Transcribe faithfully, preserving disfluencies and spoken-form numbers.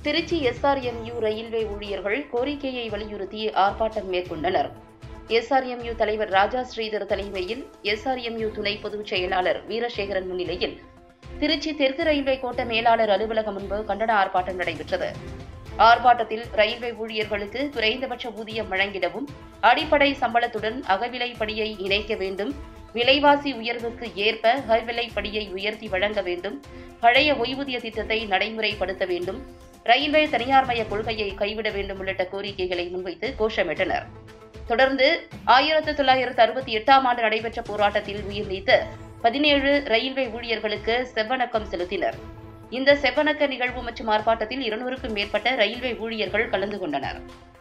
Trichy SRMU railway ஊழியர்கள் கோரிக்கையை வலியுறுத்தி ஆர்ப்பாட்டம் மேற்கொண்டனர். எஸ்ஆர்எம்யூ தலைவர் ராஜா ஸ்ரீதர் தலைமையில் எஸ்ஆர்எம்யூ துணை பொதுச் செயலாளர் வீரசேகரன் முன்னிலையில் திருச்சி தெற்கு ரயில்வே கோட்ட மேலாளர் அலுவலகம் முன்பு கண்டன ஆர்ப்பாட்டம் நடைபெற்றது. ஆர்ப்பாட்டத்தில் ரயில்வே ஊழியர்களுக்கு குறைந்தபட்ச ஊதியம் வழங்கிடவும், அடிப்படை சம்பளத்துடன் அகவிலைப்படியை இணைக்க வேண்டும், விலைவாசி உயர்வுக்கு ஏற்ப அகவிலைப்படியை உயர்த்தி வழங்க வேண்டும், பழைய ஓய்வூதிய திட்டத்தை நடைமுறைப்படுத்த வேண்டும், ரயில்வே தனியார்மய கொள்கையை கைவிட வேண்டும் உள்ளிட்ட கோரிக்கைகளை முன்வைத்து கோஷமிட்டனர். தொடர்ந்து ஆயிரத்து தொள்ளாயிரத்து அறுபத்தி எட்டாம் ஆண்டு நடைபெற்ற போராட்டத்தில் உயிர் நீத்த பதினேழு ரயில்வே ஊழியர்களுக்கு செவ்வணக்கம் செலுத்தினர். இந்த செவ்வணக்க நிகழ்வு மற்றும் ஆர்ப்பாட்டத்தில் இருநூறுக்கும் மேற்பட்ட ரயில்வே ஊழியர்கள் கலந்து கொண்டனர்.